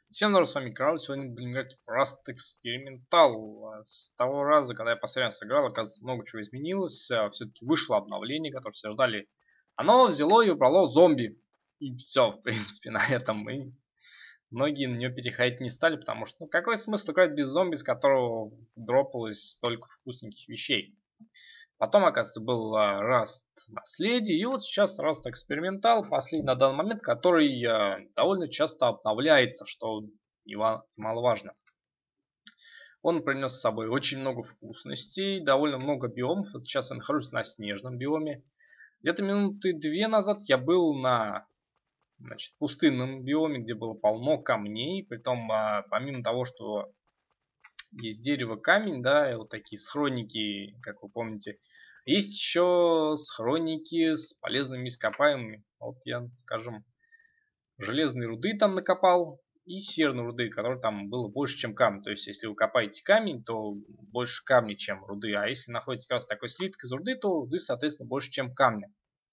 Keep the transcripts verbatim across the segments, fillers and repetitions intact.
Всем здорова, с вами Карл. Сегодня будем играть в Rust Experimental. С того раза, когда я последний раз играл, оказывается, много чего изменилось. Все-таки вышло обновление, которое все ждали. Оно взяло и убрало зомби. И все, в принципе, на этом мы многие на нее переходить не стали, потому что, ну, какой смысл играть без зомби, с которого дропалось столько вкусненьких вещей. Потом, оказывается, был uh, Rust Наследие, и вот сейчас Rust Экспериментал, последний на данный момент, который uh, довольно часто обновляется, что немаловажно. Он принес с собой очень много вкусностей, довольно много биомов. Вот сейчас я нахожусь на снежном биоме. Где-то минуты две назад я был на значит, пустынном биоме, где было полно камней. Притом, uh, помимо того, что есть дерево, камень, да, и вот такие схроники, как вы помните. Есть еще схроники с полезными ископаемыми. Вот я, скажем, железной руды там накопал и серной руды, которой там было больше, чем камень. То есть, если вы копаете камень, то больше камня, чем руды. А если находите как раз такой слиток из руды, то руды, соответственно, больше, чем камня.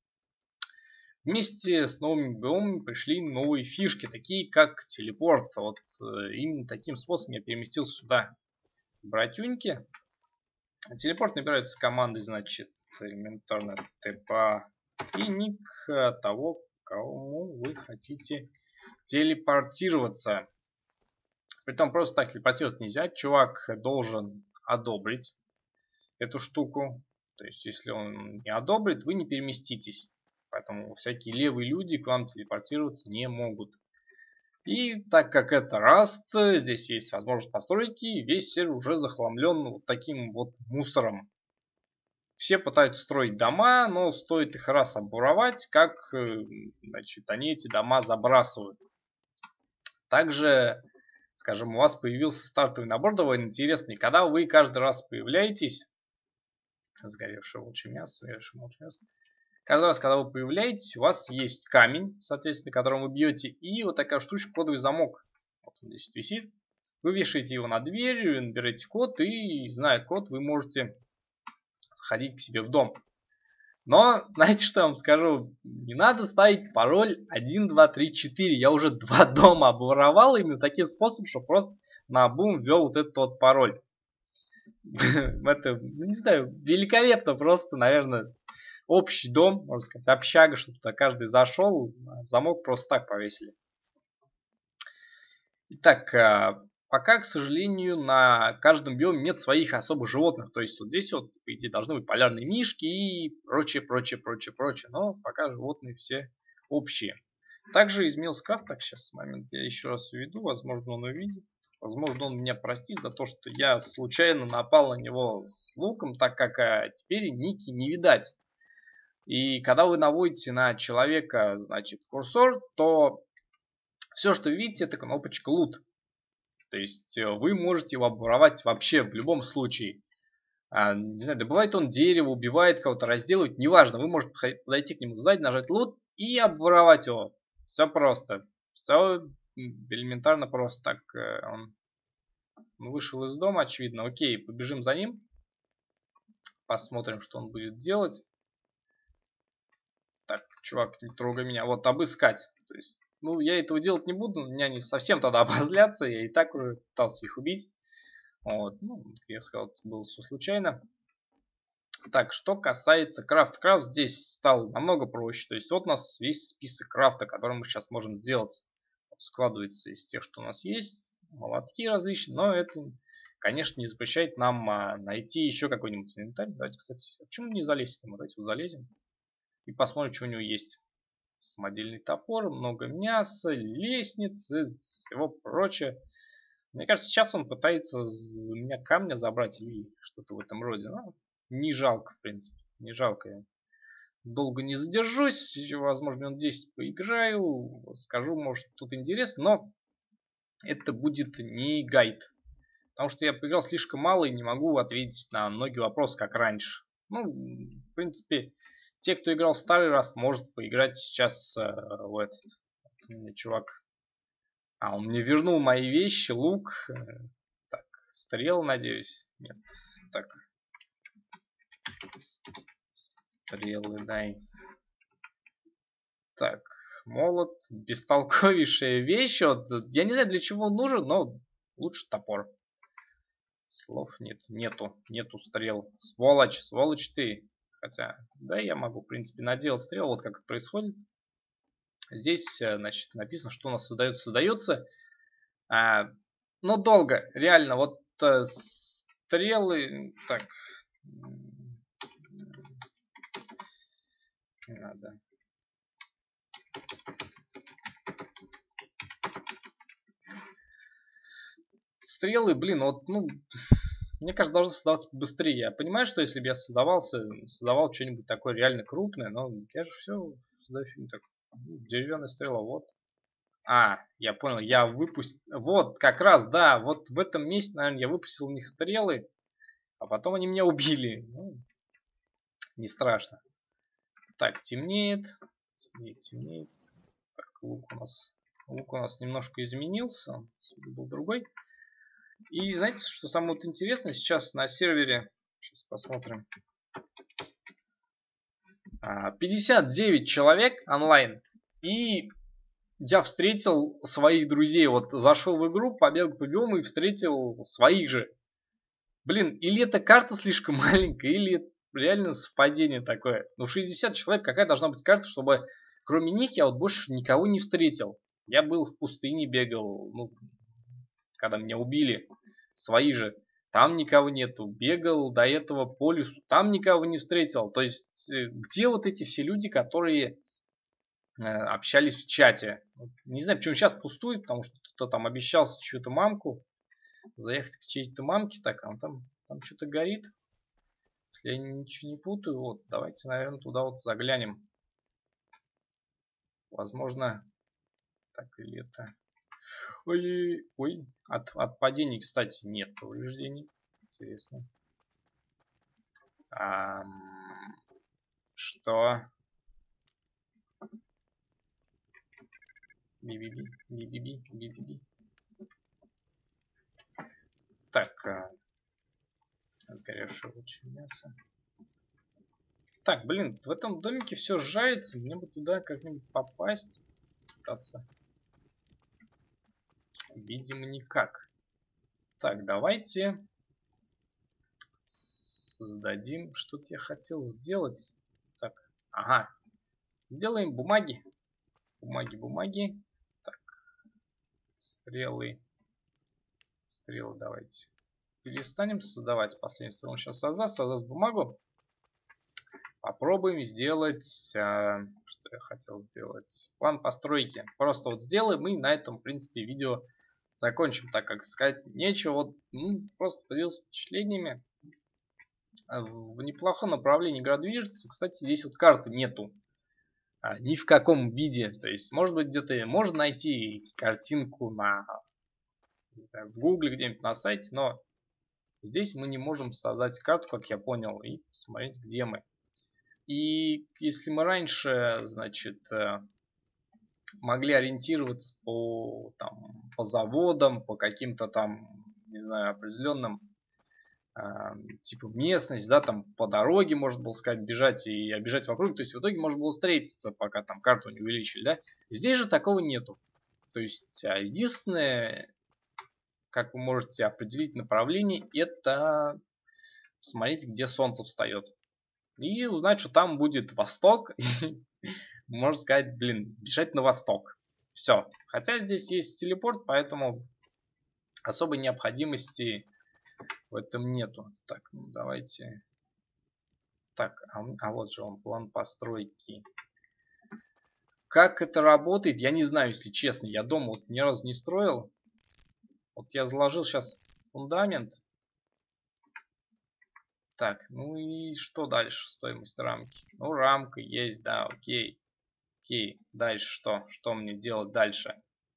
Вместе с новыми биомами пришли новые фишки, такие как телепорт. Вот именно таким способом я переместился сюда. Братюньки. Телепорт набирается командой, значит, элементарно тпа и ник того, кому вы хотите телепортироваться. Притом просто так телепортироваться нельзя. Чувак должен одобрить эту штуку. То есть, если он не одобрит, вы не переместитесь. Поэтому всякие левые люди к вам телепортироваться не могут. И так как это Rust, здесь есть возможность постройки, весь сервер уже захламлен вот таким вот мусором. Все пытаются строить дома, но стоит их раз обуровать, как значит, они эти дома забрасывают. Также, скажем, у вас появился стартовый набор довольно интересный. Когда вы каждый раз появляетесь, сгоревшее волчье мясо, сгоревшее волчье мясо, каждый раз, когда вы появляетесь, у вас есть камень, соответственно, которым вы бьете, и вот такая штучка, кодовый замок. Вот он здесь висит. Вы вешаете его на дверь, набираете код, и, зная код, вы можете сходить к себе в дом. Но, знаете, что я вам скажу? Не надо ставить пароль один, два, три, четыре. Я уже два дома обворовал именно таким способом, что просто наобум ввел вот этот вот пароль. Это, ну, не знаю, великолепно просто, наверное, общий дом, можно сказать, общага, чтобы туда каждый зашел, замок просто так повесили. Итак, пока, к сожалению, на каждом биоме нет своих особых животных. То есть вот здесь вот, по идее, должны быть полярные мишки и прочее, прочее, прочее, прочее. Но пока животные все общие. Также изменился крафт. Так, сейчас момент я еще раз уведу. Возможно, он увидит. Возможно, он меня простит за то, что я случайно напал на него с луком, так как а, теперь ники не видать. И когда вы наводите на человека, значит, курсор, то все, что вы видите, это кнопочка лут. То есть вы можете его обворовать вообще в любом случае. А, не знаю, добывает он дерево, убивает кого-то, разделывает, неважно. Вы можете подойти к нему сзади, нажать лут и обворовать его. Все просто. Все элементарно просто. Так, он вышел из дома, очевидно. Окей, побежим за ним. Посмотрим, что он будет делать. Так, чувак, не трогай меня. Вот, обыскать. То есть, ну, я этого делать не буду. Меня не совсем тогда обозлятся. Я и так уже пытался их убить. Вот, ну, как я сказал, это было все случайно. Так, что касается крафта. Крафт здесь стал намного проще. То есть, вот у нас весь список крафта, который мы сейчас можем сделать. Складывается из тех, что у нас есть. Молотки различные. Но это, конечно, не запрещает нам а, найти еще какой-нибудь инвентарь. Давайте, кстати, почему не залезть? Мы давайте вот залезем. И посмотрим, что у него есть. Самодельный топор, много мяса, лестницы, всего прочее. Мне кажется, сейчас он пытается у меня камня забрать или что-то в этом роде. Ну, не жалко, в принципе. Не жалко. Я долго не задержусь. Возможно, минут десять поиграю. Скажу, может, тут интересно. Но это будет не гайд. Потому что я поиграл слишком мало и не могу ответить на многие вопросы, как раньше. Ну, в принципе, те, кто играл в старый раз, может поиграть сейчас э, в этот. Вот у меня чувак. А, он мне вернул мои вещи, лук. Так, стрел, надеюсь. Нет. Так. Стрелы дай. Так, молот. Бестолковейшая вещь. Вот, я не знаю, для чего он нужен, но лучше топор. Слов нет. Нету. Нету стрел. Сволочь. Сволочь ты. Хотя, да, я могу, в принципе, наделать стрел. Вот как это происходит. Здесь, значит, написано, что у нас создается. Создается. А, но долго. Реально. Вот а, стрелы. Так. Не надо. Стрелы, блин, вот, ну, мне кажется, должны создаваться быстрее. Я понимаю, что если бы я создавался, создавал что-нибудь такое реально крупное, но я же все создаю фильм так. Деревянная стрела, вот. А, я понял, я выпустил. Вот, как раз, да, вот в этом месте, наверное, я выпустил у них стрелы, а потом они меня убили. Ну, не страшно. Так, темнеет. Темнеет, темнеет. Так, лук у нас. Лук у нас немножко изменился. Был другой. И знаете, что самое вот интересное? Сейчас на сервере. Сейчас посмотрим. пятьдесят девять человек онлайн. И я встретил своих друзей. Вот зашел в игру, побегал по биому и встретил своих же. Блин, или эта карта слишком маленькая, или реально совпадение такое. Ну, шестьдесят человек, какая должна быть карта, чтобы кроме них я вот больше никого не встретил. Я был в пустыне, бегал, ну, когда меня убили. Свои же. Там никого нету. Бегал до этого по лесу. Там никого не встретил. То есть, где вот эти все люди, которые э, общались в чате? Не знаю, почему сейчас пустует, потому что кто-то там обещался чью-то мамку. Заехать к чьей-то мамке. Так, а там, там что-то горит. Если я ничего не путаю, вот, давайте, наверное, туда вот заглянем. Возможно, так или это... Ой, ой, от, от падений, кстати, нет повреждений. Интересно. А, что? Би-би-би, би-би-би, би-би-би. Так, а, сгоревшее лучше мясо. Так, блин, в этом домике все сжается. Мне бы туда как-нибудь попасть. Пытаться. Видимо, никак. Так, давайте создадим. Что-то я хотел сделать. Так, ага. Сделаем бумаги. Бумаги, бумаги. Так. Стрелы. Стрелы давайте. Перестанем создавать последнюю стрелу. Он сейчас создаст, создаст бумагу. Попробуем сделать... А, что я хотел сделать? План постройки. Просто вот сделаем и на этом, в принципе, видео закончим. Так как сказать нечего. Вот, ну, просто поделился впечатлениями. В неплохом направлении игра движется. Кстати, здесь вот карты нету. А, ни в каком виде. То есть, может быть, где-то можно найти картинку на... не знаю, в гугле где-нибудь на сайте. Но здесь мы не можем создать карту, как я понял. И посмотреть, где мы. И если мы раньше, значит, могли ориентироваться по, там, по заводам, по каким-то там, не знаю, определенным э, типа местность, да, там по дороге, можно было сказать, бежать и обижать вокруг, то есть в итоге можно было встретиться, пока там карту не увеличили, да. Здесь же такого нету. То есть единственное, как вы можете определить направление, это посмотреть, где солнце встает. И узнать, что там будет восток. Можно сказать, блин, бежать на восток. Все. Хотя здесь есть телепорт, поэтому особой необходимости в этом нету. Так, ну давайте. Так, а, а вот же он, план постройки. Как это работает, я не знаю, если честно. Я дома вот ни разу не строил. Вот я заложил сейчас фундамент. Так, ну и что дальше? Стоимость рамки. Ну, рамка есть, да, окей. Окей, дальше что? Что мне делать дальше?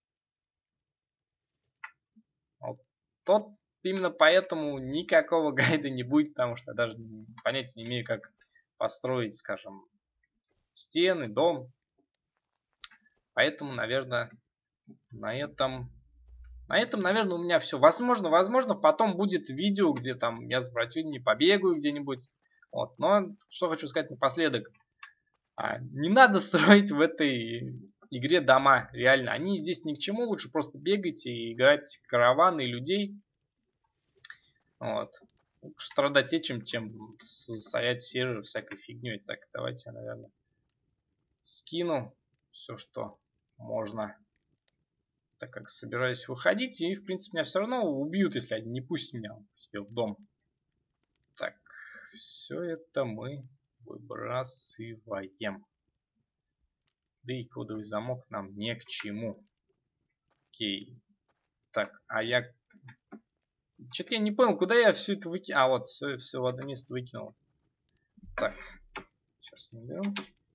Вот тот, именно поэтому никакого гайда не будет, потому что я даже понятия не имею, как построить, скажем, стены, дом. Поэтому, наверное, на этом... На этом, наверное, у меня все. Возможно, возможно, потом будет видео, где там я с братьями побегаю где-нибудь. Вот. Но что хочу сказать напоследок. А, не надо строить в этой игре дома, реально. Они здесь ни к чему, лучше просто бегайте и играть караваны людей. Вот. Лучше страдать этим, чем засорять сервер всякой фигней. Так, давайте я, наверное, скину все, что можно. Так как собираюсь выходить, и, в принципе, меня все равно убьют, если они не пустят меня к себе в дом. Так, все это мы выбрасываем. Да и кодовый замок нам не к чему. Окей. Так, а я... Что-то я не понял, куда я все это выкинул. А, вот, все, все в одно место выкинул. Так, сейчас наберем.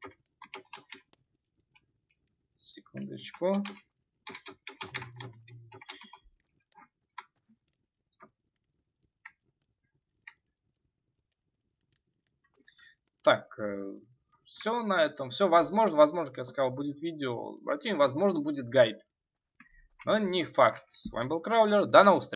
Секундочку. Так, все на этом. Все возможно. Возможно, как я сказал, будет видео. Возможно, будет гайд. Но не факт. С вами был Краулер. До новых встреч.